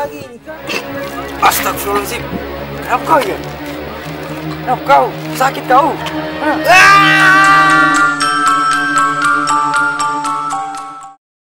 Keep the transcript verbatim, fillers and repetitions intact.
lagi ini kan. Astagfirullahaladzim. Kenapa kau ya? Kenapa kau? Sakit kau? Hah?